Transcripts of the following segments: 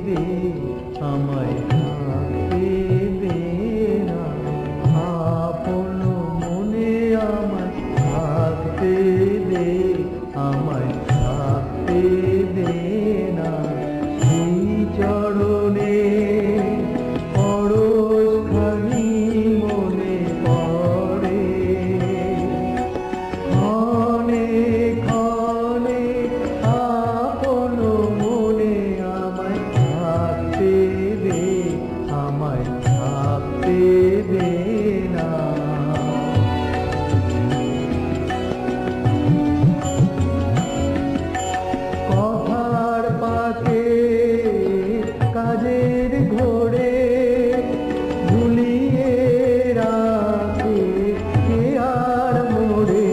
দে আমায় থাকতে দে না আপন মনে আমায় থাকতে দে আমায় থাকতে দে না সেই চরণে পরশখানি মনে পড়ে ক্ষণে ক্ষণে আপন মনে আমায় থাকতে দে আমায় থাকতে দে না কথার পাতে কাজের ঘোরে ঝুলিয়ে রাখে কে আর মোড়ে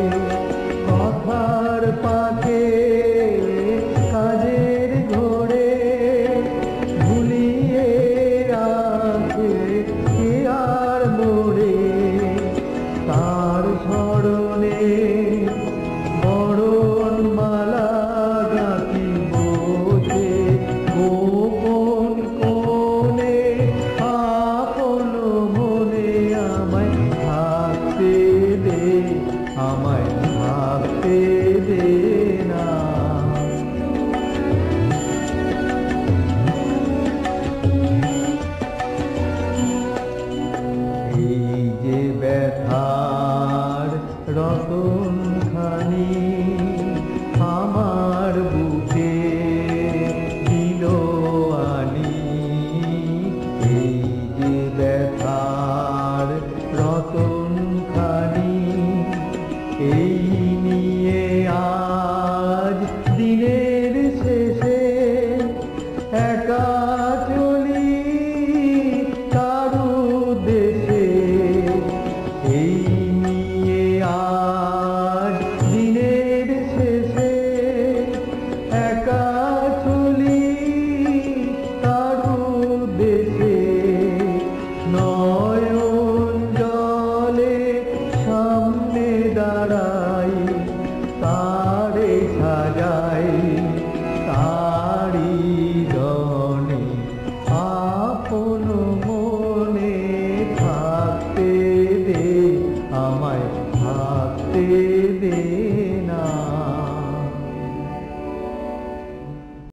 কথার পাতে কাজের ঘোরে ঝুলিয়ে রাখে কে আর মোড়ে তার স্মরণে বরণমালা গাঁথি বোঝে গোপন কোণে আপন মনে আমায় থাকতে দে আমায় থাকতে দে না এই যে ব্যথার রতনখানি আমার বুকে দিল আনি এই যে ব্যথার রতনখানি এই নিয়ে আজ দিনের শেষে একা চলি কারু দেশে এই নিয়ে আজ দিনের শেষে একা চলি কারু দেশে নয়ন জলে সামনে দাঁড়াই তারে সাজাই তারি